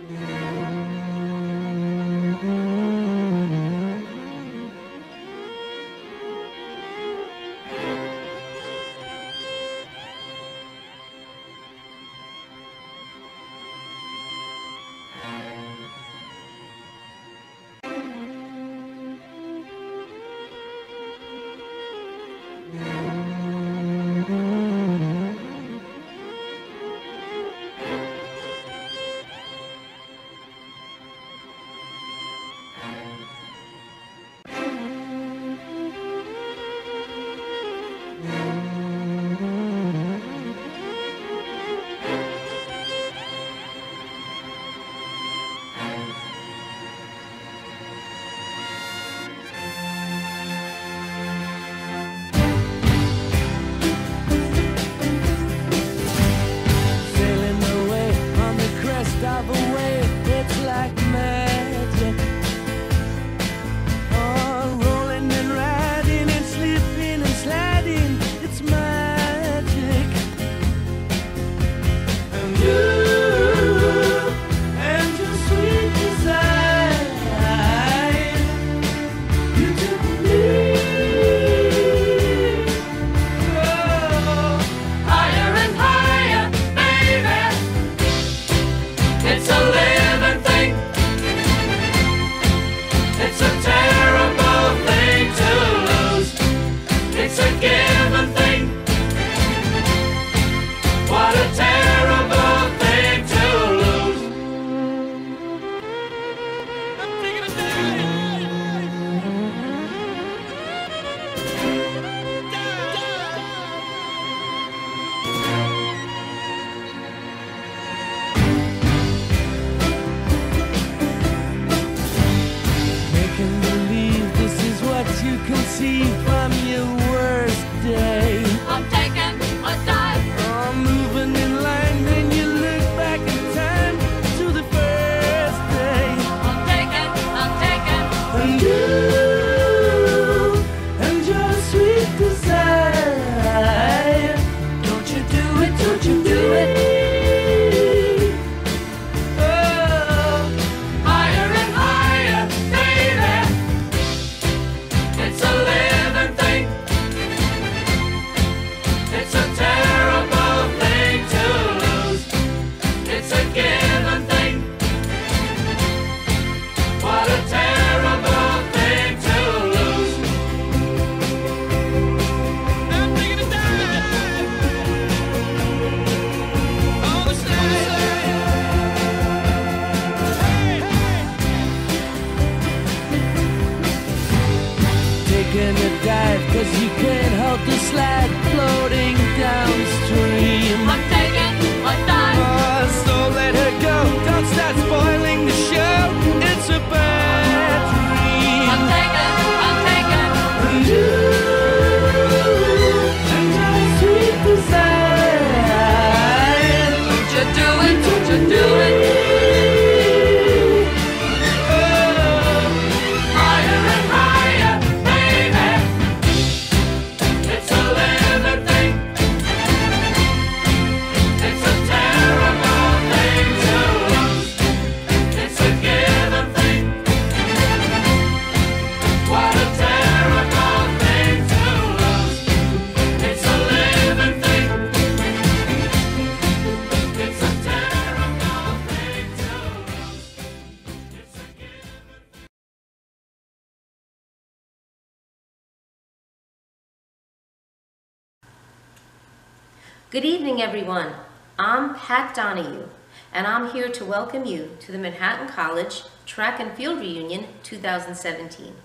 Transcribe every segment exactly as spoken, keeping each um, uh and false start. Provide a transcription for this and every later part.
Good evening, everyone. I'm Pat Donahue, and I'm here to welcome you to the Manhattan College Track and Field Reunion two thousand seventeen.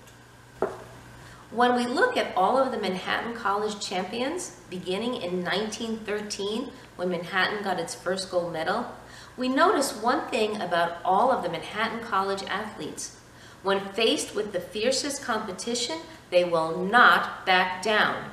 When we look at all of the Manhattan College champions, beginning in nineteen thirteen, when Manhattan got its first gold medal, we notice one thing about all of the Manhattan College athletes. When faced with the fiercest competition, they will not back down.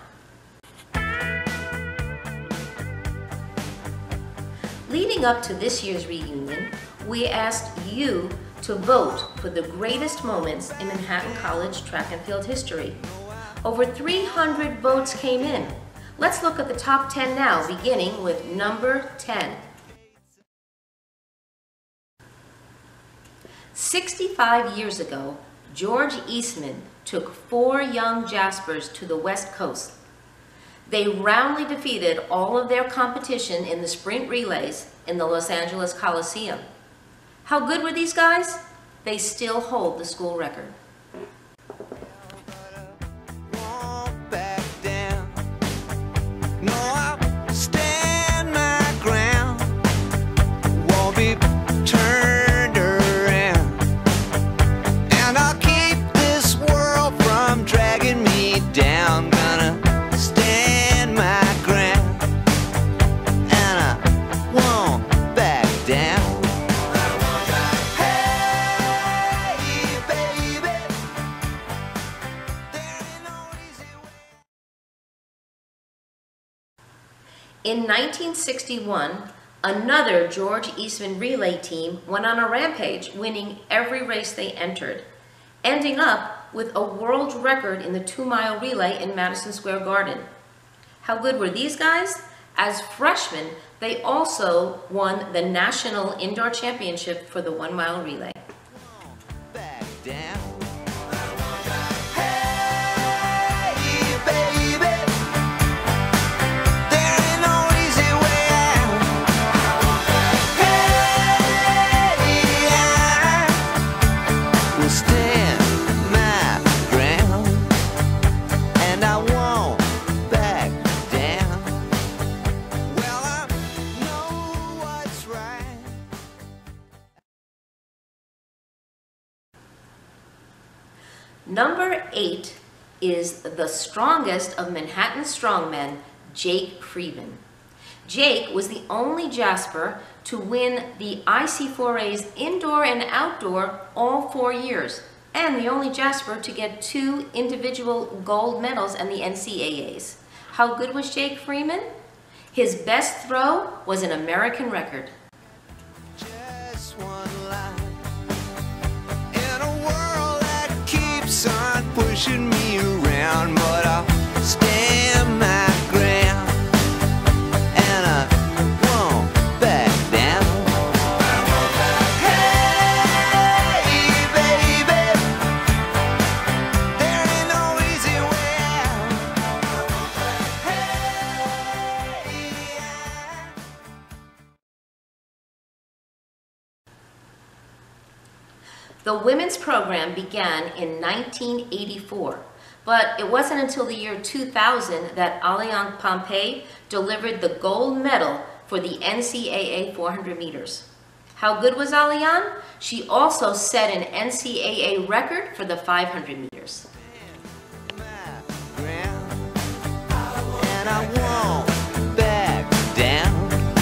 Leading up to this year's reunion, we asked you to vote for the greatest moments in Manhattan College track and field history. Over three hundred votes came in. Let's look at the top ten now, beginning with number ten. sixty-five years ago, George Eastman took four young Jaspers to the West Coast. They roundly defeated all of their competition in the sprint relays in the Los Angeles Coliseum. How good were these guys? They still hold the school record. In nineteen sixty-one, another George Eastman relay team went on a rampage, winning every race they entered, ending up with a world record in the two-mile relay in Madison Square Garden. How good were these guys? As freshmen, they also won the National Indoor Championship for the one-mile relay. Back down. Number eight is the strongest of Manhattan strongmen, Jake Freeman. Jake was the only Jasper to win the I C four A's indoor and outdoor all four years, and the only Jasper to get two individual gold medals in the N C A As. How good was Jake Freeman? His best throw was an American record. Just one line in a world that keeps on pushing me around, but I'll stand my ground and I won't back down. Hey, baby, there ain't no easy way out. Hey, The women's program began in nineteen eighty-four, but it wasn't until the year two thousand that Allianz Pompey delivered the gold medal for the N C A A four hundred meters. How good was Allianz? She also set an N C A A record for the five hundred meters. my ground, and I won't back down.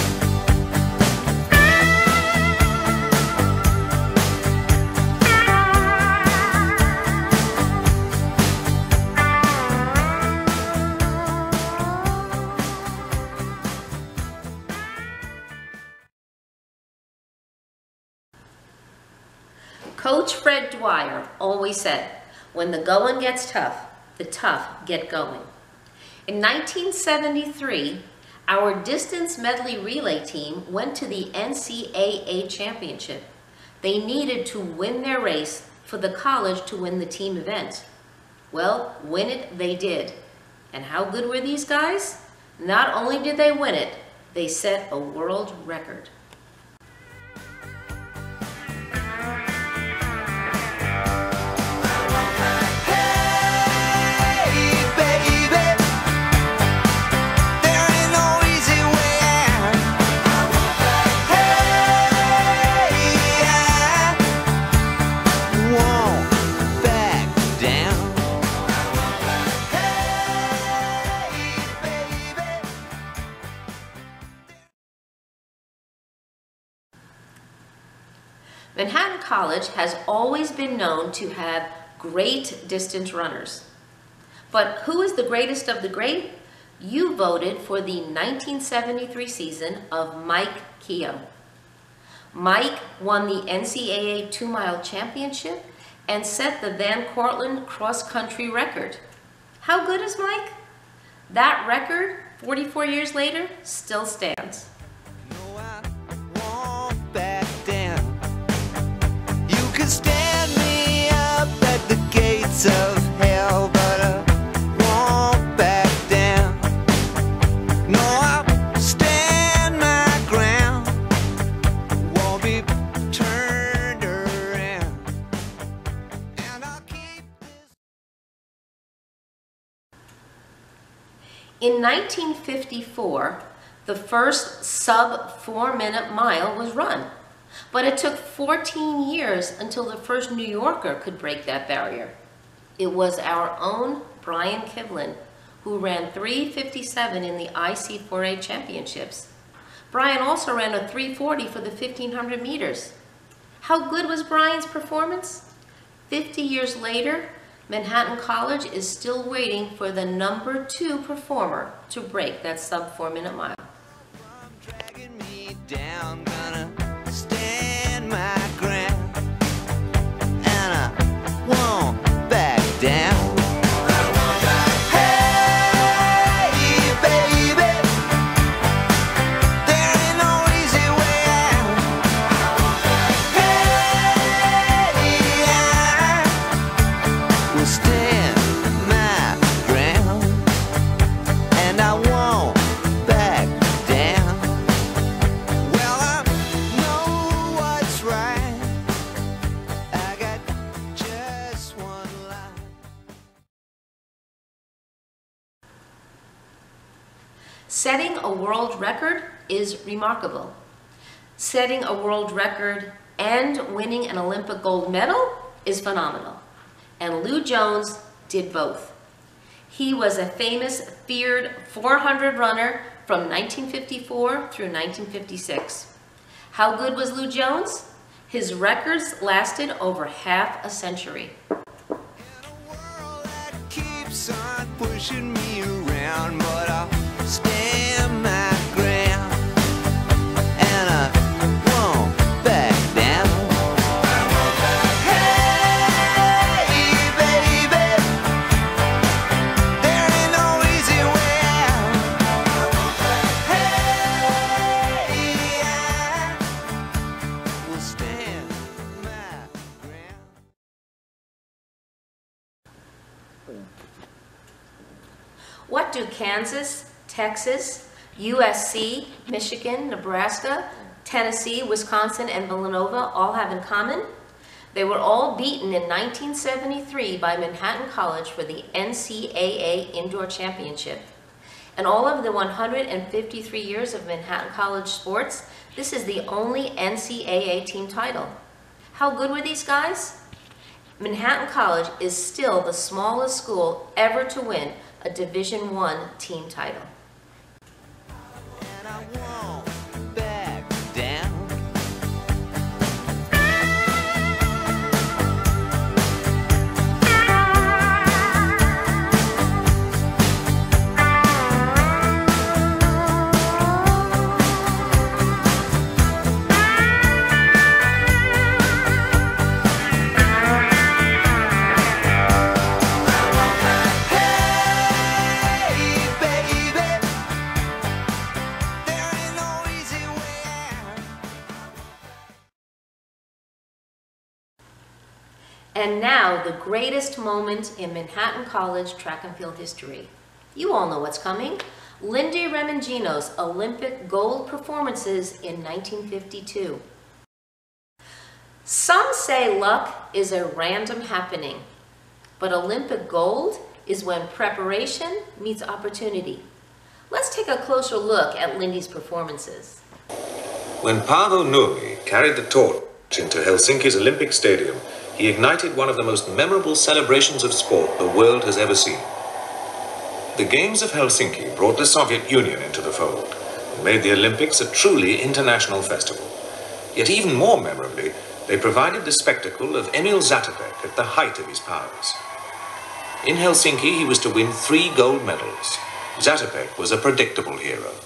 Coach Fred Dwyer always said, when the going gets tough, the tough get going. In nineteen seventy-three, our distance medley relay team went to the N C A A championship. They needed to win their race for the college to win the team event. Well, win it they did. And how good were these guys? Not only did they win it, they set a world record. Manhattan College has always been known to have great distance runners. But who is the greatest of the great? You voted for the nineteen seventy-three season of Mike Keogh. Mike won the N C A A two-mile championship and set the Van Cortlandt cross-country record. How good is Mike? That record, forty-four years later, still stands. No, I won't back down. You can In nineteen fifty-four, the first sub four minute mile was run, but it took fourteen years until the first New Yorker could break that barrier. It was our own Brian Kivlin who ran three fifty-seven in the I C four A championships. Brian also ran a three forty for the fifteen hundred meters. How good was Brian's performance? fifty years later, Manhattan College is still waiting for the number two performer to break that sub four minute mile. Dragging me down, gonna stand my ground, and I won't back down. Hey, baby, there ain't no easy way out. Hey, I will stand my ground, and I won't back down. Well, I know what's right. I got just one life. Setting a world record is remarkable. Setting a world record and winning an Olympic gold medal is phenomenal. And Lou Jones did both. He was a famous, feared four hundred runner from nineteen fifty-four through nineteen fifty-six. How good was Lou Jones? His records lasted over half a century. In a world that keeps on pushing me around, but I'll stand my ground, and I won't back down. Hey, baby, there ain't no easy way out. Hey, I will stand my ground. What do Kansas, Texas, U S C, Michigan, Nebraska, Tennessee, Wisconsin, and Villanova all have in common? They were all beaten in nineteen seventy-three by Manhattan College for the N C double A Indoor Championship. In all of the one hundred fifty-three years of Manhattan College sports, this is the only N C double A team title. How good were these guys? Manhattan College is still the smallest school ever to win a Division One team title. And I won't back down. Hey, baby, there ain't no easy way out. And now, the greatest moment in Manhattan College track and field history. You all know what's coming. Lindy Remigino's Olympic gold performances in nineteen fifty-two. Some say luck is a random happening, but Olympic gold is when preparation meets opportunity. Let's take a closer look at Lindy's performances. When Paavo Nurmi carried the torch into Helsinki's Olympic Stadium, he ignited one of the most memorable celebrations of sport the world has ever seen. The Games of Helsinki brought the Soviet Union into the fold and made the Olympics a truly international festival. Yet even more memorably, they provided the spectacle of Emil Zatopek at the height of his powers. In Helsinki, he was to win three gold medals. Zatopek was a predictable hero.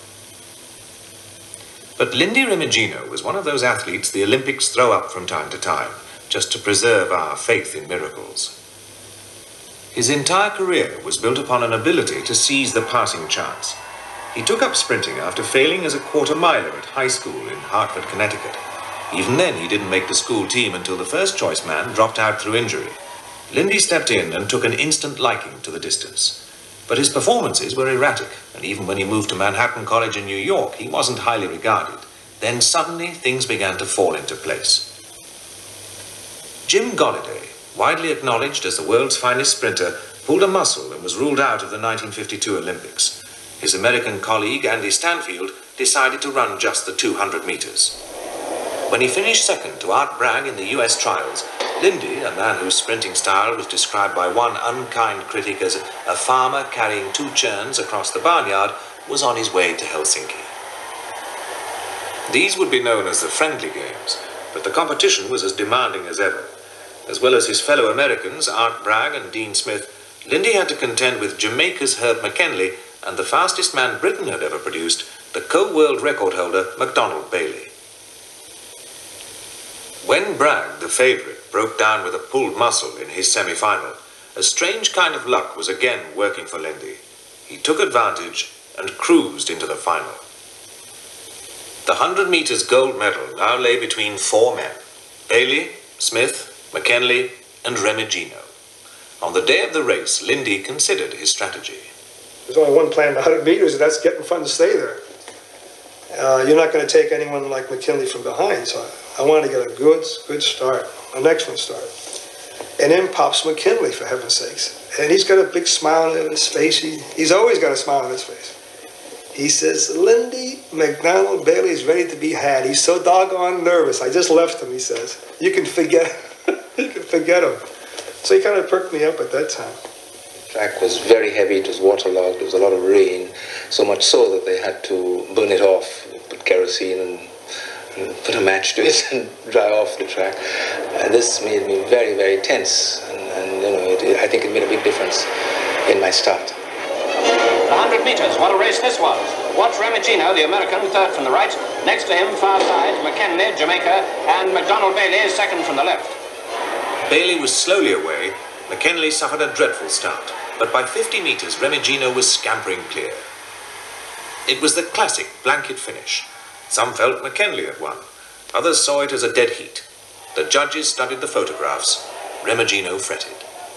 But Lindy Remigino was one of those athletes the Olympics throw up from time to time, just to preserve our faith in miracles. His entire career was built upon an ability to seize the passing chance. He took up sprinting after failing as a quarter miler at high school in Hartford, Connecticut. Even then, he didn't make the school team until the first choice man dropped out through injury. Lindy stepped in and took an instant liking to the distance. But his performances were erratic, and even when he moved to Manhattan College in New York, he wasn't highly regarded. Then suddenly, things began to fall into place. Jim Golliday, widely acknowledged as the world's finest sprinter, pulled a muscle and was ruled out of the nineteen fifty-two Olympics. His American colleague, Andy Stanfield, decided to run just the two hundred meters. When he finished second to Art Bragg in the U S trials, Lindy, a man whose sprinting style was described by one unkind critic as a farmer carrying two churns across the barnyard, was on his way to Helsinki. These would be known as the friendly games, but the competition was as demanding as ever. As well as his fellow Americans, Art Bragg and Dean Smith, Lindy had to contend with Jamaica's Herb McKinley and the fastest man Britain had ever produced, the co-world record holder MacDonald Bailey. When Bragg, the favourite, broke down with a pulled muscle in his semi-final, a strange kind of luck was again working for Lindy. He took advantage and cruised into the final. The one hundred metres gold medal now lay between four men, Bailey, Smith, McKinley and Remigino. On the day of the race, Lindy considered his strategy. There's only one plan, one hundred meters, and that's getting fun to stay there. Uh, you're not going to take anyone like McKinley from behind, so I, I wanted to get a good, good start, an excellent start. And in pops McKinley, for heaven's sakes. And he's got a big smile on his face. He, he's always got a smile on his face. He says, Lindy, MacDonald Bailey is ready to be had. He's so doggone nervous. I just left him, he says. You can forget, you can forget him. So he kind of perked me up at that time. The track was very heavy. It was waterlogged. There was a lot of rain, so much so that they had to burn it off, put kerosene and, and put a match to it and dry off the track. And this made me very, very tense. And, and you know, it, it, I think it made a big difference in my start. one hundred meters, what a race this was. Watch Remigino, the American, third from the right. Next to him, far side, McKinley, Jamaica, and MacDonald Bailey, second from the left. Bailey was slowly away. McKinley suffered a dreadful start, but by fifty metres, Remigino was scampering clear. It was the classic blanket finish. Some felt McKinley had won. Others saw it as a dead heat. The judges studied the photographs. Remigino fretted.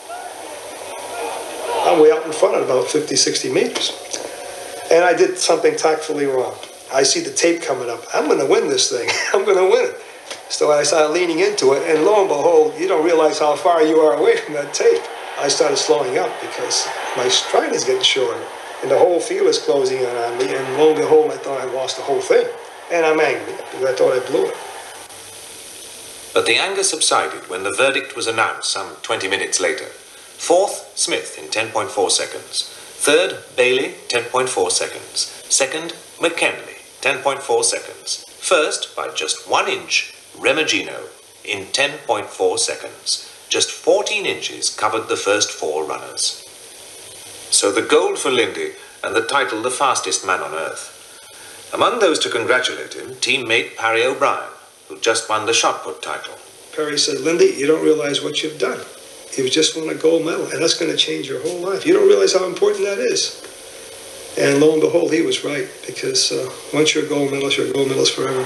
I'm way out in front at about fifty, sixty meters. And I did something tactfully wrong. I see the tape coming up. I'm going to win this thing. I'm going to win it. So I started leaning into it, and lo and behold, you don't realize how far you are away from that tape. I started slowing up because my stride is getting shorter, and the whole field is closing in on me, and lo and behold, I thought I lost the whole thing. And I'm angry because I thought I blew it. But the anger subsided when the verdict was announced some twenty minutes later. Fourth, Smith in ten point four seconds. Third, Bailey, ten point four seconds. Second, McKinley, ten point four seconds. First, by just one inch, Remigino in ten point four seconds. Just fourteen inches covered the first four runners. So the gold for Lindy and the title the fastest man on earth. Among those to congratulate him, teammate Parry O'Brien, who just won the shot put title. Parry said, Lindy, you don't realize what you've done. You've just won a gold medal, and that's going to change your whole life. You don't realize how important that is. And lo and behold, he was right, because uh, once you're a gold medalist, you're a gold medalist forever.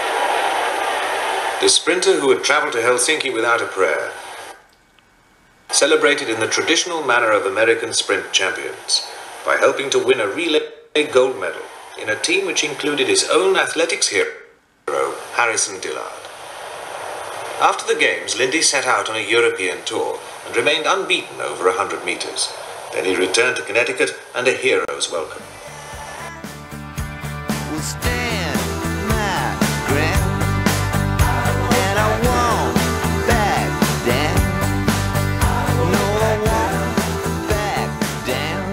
The sprinter who had travelled to Helsinki without a prayer celebrated in the traditional manner of American sprint champions by helping to win a relay gold medal in a team which included his own athletics hero, Harrison Dillard. After the Games, Lindy set out on a European tour and remained unbeaten over one hundred metres. Then he returned to Connecticut and a hero's welcome. Will stand my ground, and I won't back down. No, I won't back down.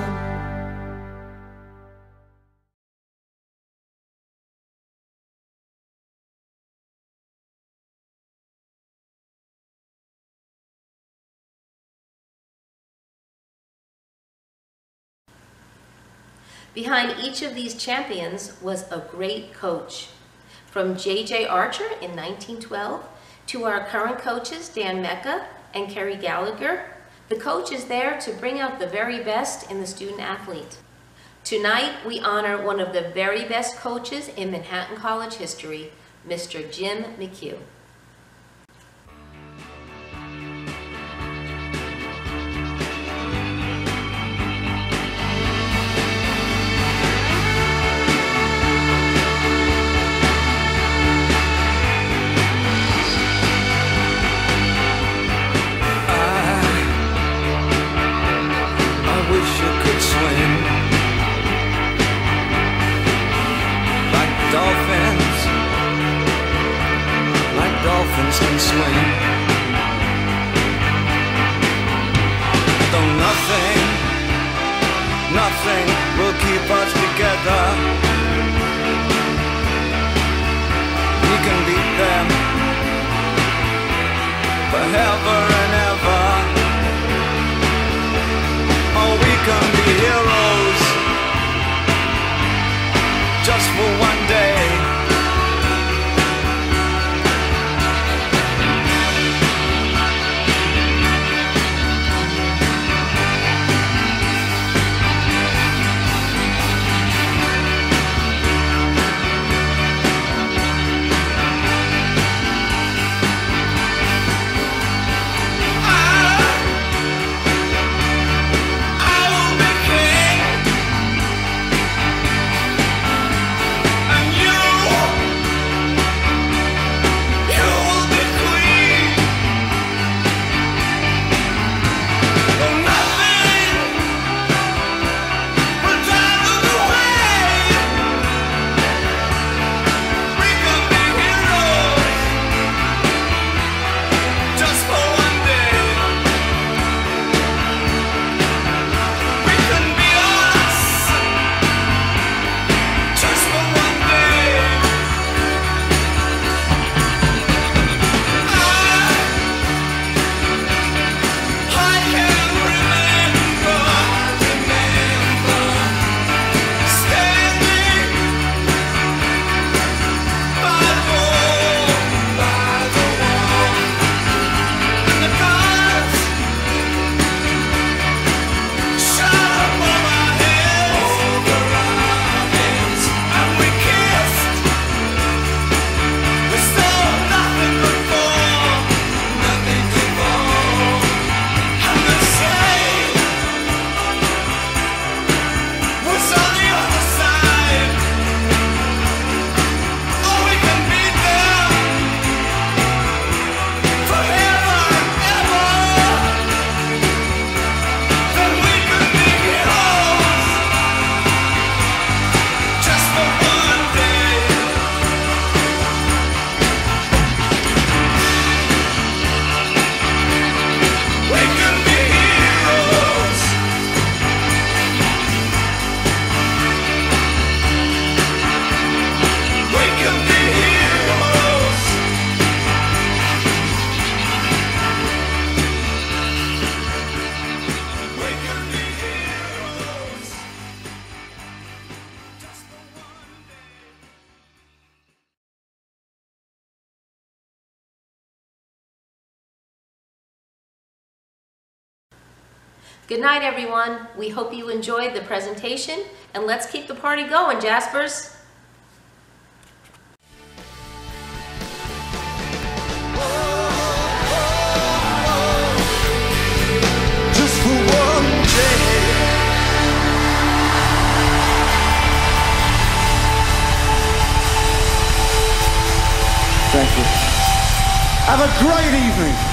Behind each of these champions was a great coach. From J J Archer in nineteen twelve to our current coaches Dan Mecca and Kerry Gallagher, the coach is there to bring out the very best in the student athlete. Tonight we honor one of the very best coaches in Manhattan College history, Mister Jim McHugh. arms can swing. Though nothing, nothing will keep us together. We can beat them forever and ever. Oh, we can be heroes just for one day. Good night, everyone. We hope you enjoyed the presentation, and let's keep the party going, Jaspers. Just for one day. Thank you. Have a great evening.